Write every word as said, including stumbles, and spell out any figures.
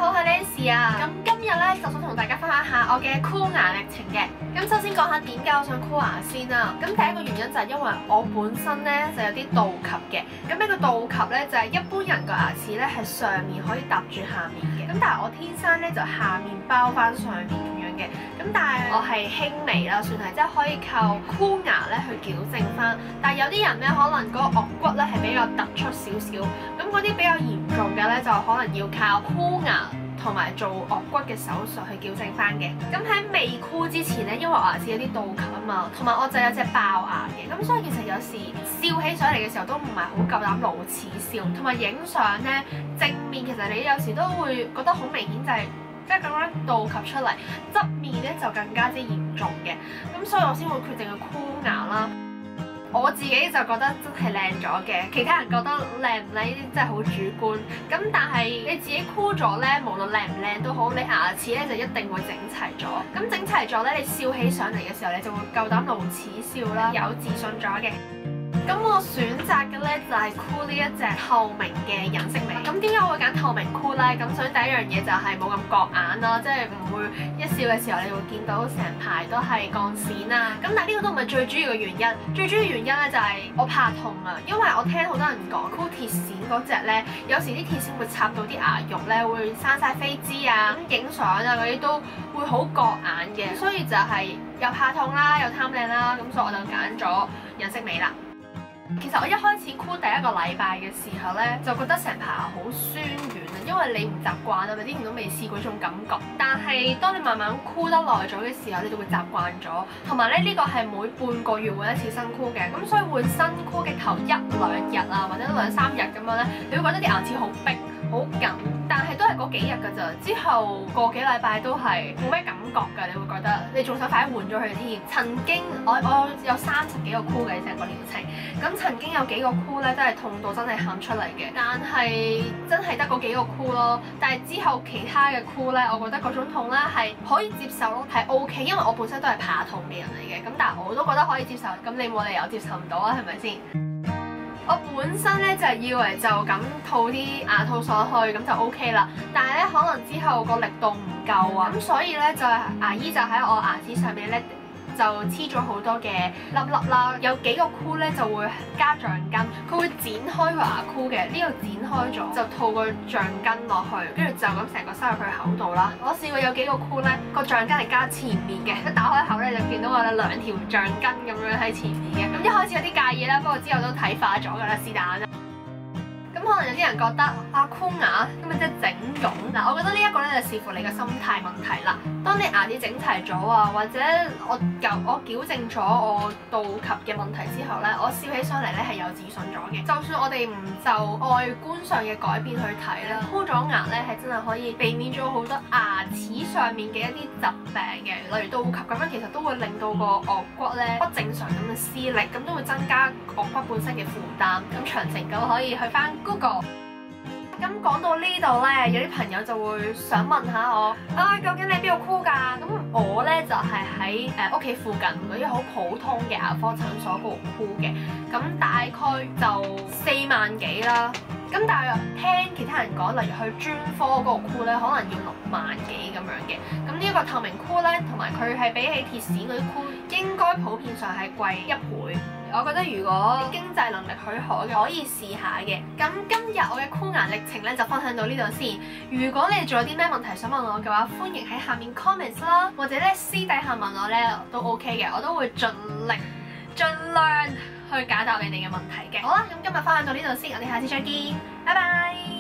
我係 Nancy 啊。咁今日咧就想同大家分享下我嘅箍牙歷程嘅。咁首先講下點解我想箍牙先啦。咁第一個原因就係因為我本身咧就有啲倒及嘅。咁呢個倒及咧就係一般人個牙齒咧係上面可以搭住下面嘅。咁但係我天生咧就下面包翻上面咁樣嘅。咁但係我係輕微啦，算係即係可以靠箍牙咧去矯正翻。但係有啲人咧可能嗰個顎骨咧係比較突出少少，咁嗰啲比較嚴重嘅咧就可能要靠箍牙同埋做顎骨嘅手術去矯正翻嘅。咁喺未箍之前咧，因為我牙齒有啲倒及啊嘛，同埋我就有隻爆牙嘅，咁所以其實有時笑起上嚟嘅時候都唔係好夠膽露齒笑，同埋影相咧正面其實你有時都會覺得好明顯就係、是。即係咁樣倒及出嚟，側面咧就更加之嚴重嘅，咁所以我先會決定去箍牙啦。我自己就覺得真係靚咗嘅，其他人覺得靚唔靚呢啲真係好主觀。咁但係你自己箍咗咧，無論靚唔靚都好，你牙齒咧就一定會整齊咗。咁整齊咗咧，你笑起上嚟嘅時候，你就會夠膽露齒笑啦，有自信咗嘅。咁我選擇嘅咧就係箍呢一隻透明嘅隱適美。咁點解我會揀透明箍咧？咁所以第一樣嘢就係冇咁割眼啦，即係唔會一笑嘅時候你會見到成排都係鋼線啊。咁但係呢個都唔係最主要嘅原因，最主要原因咧就係我怕痛啊。因為我聽好多人講箍鐵線嗰隻咧，有時啲鐵線會插到啲牙肉咧，會生晒飛滋啊，咁影相啊嗰啲都會好割眼嘅。所以就係又怕痛啦，又貪靚啦，咁所以我就揀咗隱適美啦。其實我一開始箍第一個禮拜嘅時候咧，就覺得成排牙好酸軟啊，因為你唔習慣啊嘛，之前都未試過呢種感覺。但係當你慢慢箍得耐咗嘅時候，你就會習慣咗。同埋咧，呢個係每半個月換一次新箍嘅，咁所以換新箍嘅頭一兩日啊，或者兩三日咁樣咧，你會覺得啲牙齒好逼、好緊，但係都係嗰幾日㗎咋。之後個幾禮拜都係冇咩感覺㗎，你會覺得你仲想快啲換咗佢添。曾經我我有三十幾個箍嘅成個療程，咁曾經有幾個箍咧都係痛到真係喊出嚟嘅，但係真係得嗰幾個箍咯。但係之後其他嘅箍咧，我覺得嗰種痛咧係可以接受咯，係 OK，因為我本身都係怕痛嘅人嚟嘅，咁但係我都覺得可以接受。咁你冇理由接受唔到啊，係咪先？我本身咧就係以為就咁套啲牙套上去咁就 O K 啦，但係咧可能之後個力度唔夠啊，咁所以咧就係牙醫就喺我牙齒上面咧就黐咗好多嘅粒粒啦，有幾個箍咧就會加橡筋，佢會剪開個牙箍嘅，呢個剪開咗就套個橡筋落去，跟住就咁成個塞入佢口度啦。我試過有幾個箍咧個橡筋係加前面嘅，一打開口咧就見到我哋兩條橡筋咁樣喺前面嘅。咁一開始有啲介意啦，不過之後都睇化咗㗎啦，是但啦。咁可能有啲人覺得啊箍牙咁咪即係整容嗱，我覺得呢一個咧就視乎你嘅心態問題啦。當你牙齒整齊咗啊，或者我矯我矯正咗我倒及嘅問題之後咧，我笑起上嚟咧係有自信咗嘅。就算我哋唔就外觀上嘅改變去睇啦，箍咗牙咧係真係可以避免咗好多牙齒上面嘅一啲疾病嘅，例如倒及咁樣，其實都會令到個顎骨咧不正常咁嘅施力，咁都會增加顎骨本身嘅負擔。咁詳情咁可以去翻 Google。咁講到呢度咧，有啲朋友就會想問下我啊，究竟你喺邊度箍㗎？咁我咧就係喺誒屋企附近嗰啲好普通嘅牙科診所嗰度箍嘅，咁大概就四萬幾啦。咁但係聽其他人講，例如去專科嗰個箍咧，可能要六萬幾咁樣嘅。咁呢一個透明箍咧，同埋佢係比起鐵線嗰啲箍，應該普遍上係貴一倍。我覺得如果經濟能力許可嘅，可以試下嘅。咁今日我嘅箍牙歷程咧就分享到呢度先。如果你仲有啲咩問題想問我嘅話，歡迎喺下面 comment 啦，或者咧私底下問我咧都 OK 嘅，我都會盡力盡量去解答你哋嘅問題嘅。好啦，咁今日分享到呢度先，我哋下次再見，拜拜。